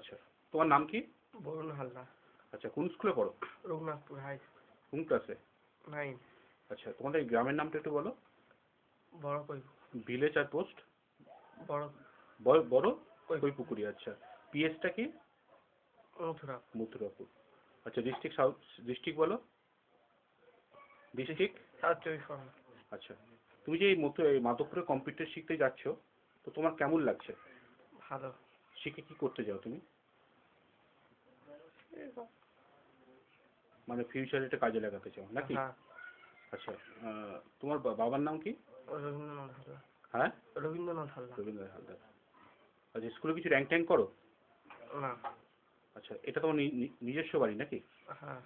আচ্ছা, তোমার নাম কি? বরুণ হালদার। আচ্ছা, কোন স্কুলে পড়ো? রঘুনাথপুর হাই। কোন ক্লাসে? 9। আচ্ছা, তোমাদের এই গ্রামের নামটা একটু বলো। বড় কই ভিলেজ আর পোস্ট? বড় বড় কই কৈপুকুরি। আচ্ছা, পিএসটা কি? মথুরা। মথুরাপুর। আচ্ছা, ডিস্ট্রিক্ট সাউথ, ডিস্ট্রিক্ট বলো। District south 24 Pargana. আচ্ছা, তুমি যে এই মাধবপুরে কম্পিউটার শিখতে যাচ্ছ, তো তোমার কেমন লাগছে? ভালো। শিখে কি করতে যাও তুমি? মানে ফিউচারে এটা কাজে লাগাতে চাও নাকি? হ্যাঁ। আচ্ছা, তোমার বাবার নাম কি? রবীন্দ্রনাথ হালদার। হ্যাঁ, রবীন্দ্রনাথ হালদার। রবীন্দ্র হালদার। আচ্ছা, স্কুলে কিছু র্যাঙ্ক ট্যাঙ্ক করো? না। আচ্ছা, এটা তোমার নিজস্ব বাড়ি নাকি? হ্যাঁ।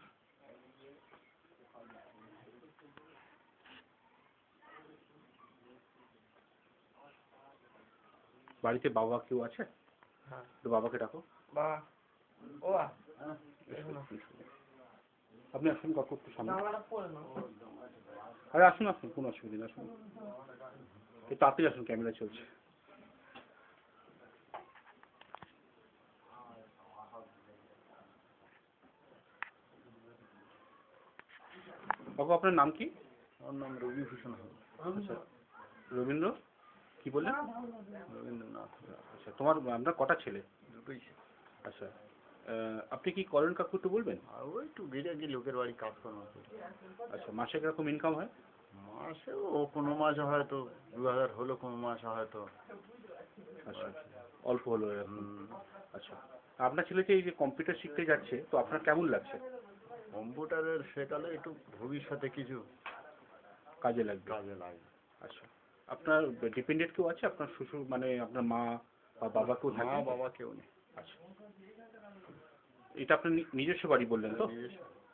বাড়িতে বাবা কেউ আছে? হ্যাঁ। তো বাবাকে ডাকো। বাবা ও আপনি আসুন কাকু একটু সামনে। আরে আসুন আসুন, কোনো অসুবিধা নেই, আসুন একটু তাড়াতাড়ি আসুন, ক্যামেরা চলছে। কাকু আপনার নাম কি? আমার নাম রবিভূষণ হালদার। আচ্ছা, রবীন্দ্র কি বললেন? রবীন্দ্রনাথ। আচ্ছা, আপনার কটা ছেলে? দুটোই। আচ্ছা, আপনি কি করেন কাকু একটু বলবেন? আর ওই একটু বেরিয়ে গিয়ে লোকের বাড়ি কাজকর্ম করি। আচ্ছা, মাসে কিরকম ইনকাম হয়? মাসে কোনো মাসে হয়তো 2000 হলো, কোনো মাসে হয়তো। আচ্ছা, অল্প হলো এরকম। আচ্ছা, আপনার ছেলে যে এই যে কম্পিউটার শিখতে যাচ্ছে, তো আপনার কেমন লাগছে? কম্পিউটারের শেখালে একটু ভবিষ্যতে কিছু কাজে লাগবে। কাজে লাগে। আচ্ছা, আপনার ডিপেন্ডেন্ট কেউ আছে? আপনার শ্বশুর মানে আপনার মা বা বাবা কেউ থাকে? মা বাবা কেউ নেই। আচ্ছা, এটা আপনার নিজস্ব বাড়ি বললেন তো? নিজস্ব।